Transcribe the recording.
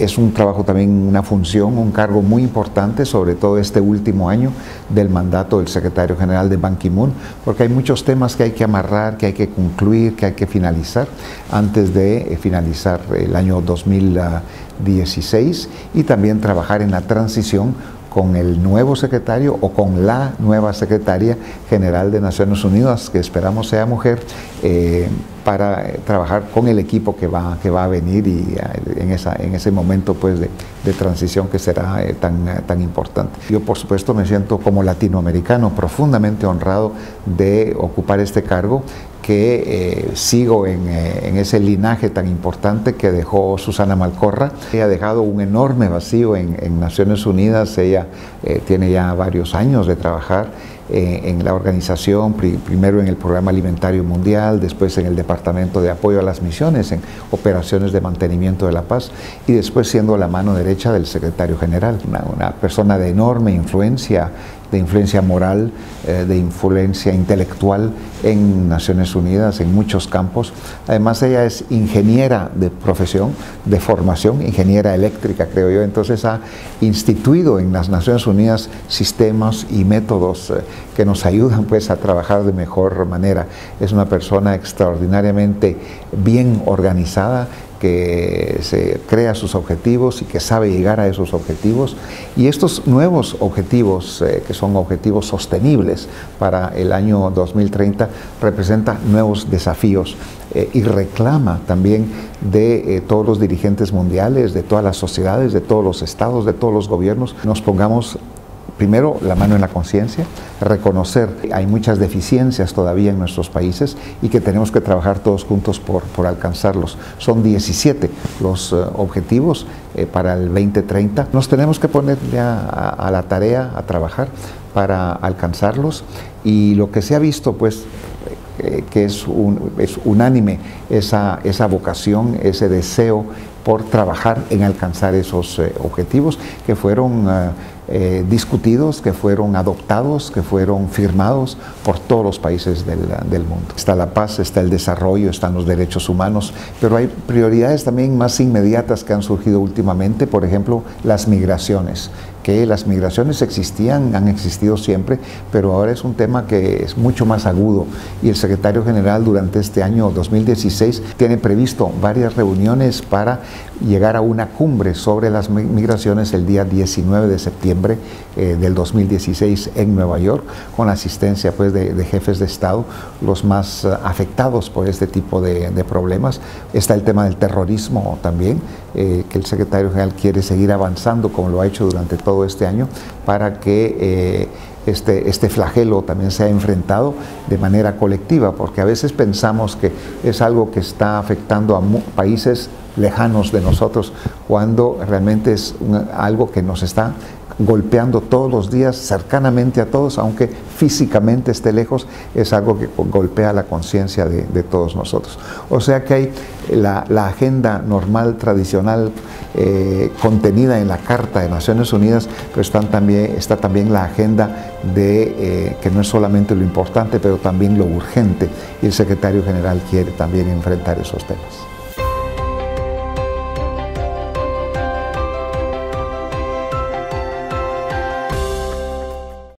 Es un trabajo también, una función, un cargo muy importante, sobre todo este último año del mandato del secretario general de Ban Ki-moon, porque hay muchos temas que hay que amarrar, que hay que concluir, que hay que finalizar antes de finalizar el año 2016 y también trabajar en la transición con el nuevo secretario o con la nueva secretaria general de Naciones Unidas, que esperamos sea mujer, para trabajar con el equipo que va a venir y en ese momento pues de transición que será tan importante. Yo por supuesto me siento como latinoamericano profundamente honrado de ocupar este cargo, que sigo en ese linaje tan importante que dejó Susana Malcorra. Ella ha dejado un enorme vacío en Naciones Unidas. Ella tiene ya varios años de trabajar en la organización, primero en el Programa Alimentario Mundial, después en el Departamento de Apoyo a las Misiones, en operaciones de mantenimiento de la paz, y después siendo la mano derecha del secretario general, una persona de enorme influencia, de influencia moral, de influencia intelectual en Naciones Unidas, en muchos campos. Además, ella es ingeniera de profesión, de formación, ingeniera eléctrica, creo yo. Entonces ha instituido en las Naciones Unidas sistemas y métodos que nos ayudan pues a trabajar de mejor manera. Es una persona extraordinariamente bien organizada, que se crea sus objetivos y que sabe llegar a esos objetivos. Y estos nuevos objetivos, que son objetivos sostenibles para el año 2030, representan nuevos desafíos y reclama también de todos los dirigentes mundiales, de todas las sociedades, de todos los estados, de todos los gobiernos, nos pongamos primero la mano en la conciencia, reconocer que hay muchas deficiencias todavía en nuestros países y que tenemos que trabajar todos juntos por alcanzarlos. Son 17 los objetivos para el 2030. Nos tenemos que poner ya a la tarea, a trabajar para alcanzarlos, y lo que se ha visto pues que es unánime esa vocación, ese deseo por trabajar en alcanzar esos objetivos que fueron discutidos, que fueron adoptados, que fueron firmados por todos los países del mundo. Está la paz, está el desarrollo, están los derechos humanos, pero hay prioridades también más inmediatas que han surgido últimamente, por ejemplo, las migraciones. Que las migraciones existían, han existido siempre, pero ahora es un tema que es mucho más agudo, y el secretario general durante este año 2016 tiene previsto varias reuniones para llegar a una cumbre sobre las migraciones el día 19 de septiembre del 2016 en Nueva York, con la asistencia pues de jefes de Estado, los más afectados por este tipo de problemas. Está el tema del terrorismo también, que el secretario general quiere seguir avanzando como lo ha hecho durante todo este año, para que este flagelo también sea enfrentado de manera colectiva, porque a veces pensamos que es algo que está afectando a países lejanos de nosotros, cuando realmente es algo que nos está golpeando todos los días, cercanamente a todos, aunque físicamente esté lejos, es algo que golpea la conciencia de todos nosotros. O sea que hay la agenda normal, tradicional, contenida en la Carta de Naciones Unidas, pero está también la agenda de que no es solamente lo importante, pero también lo urgente, y el secretario general quiere también enfrentar esos temas.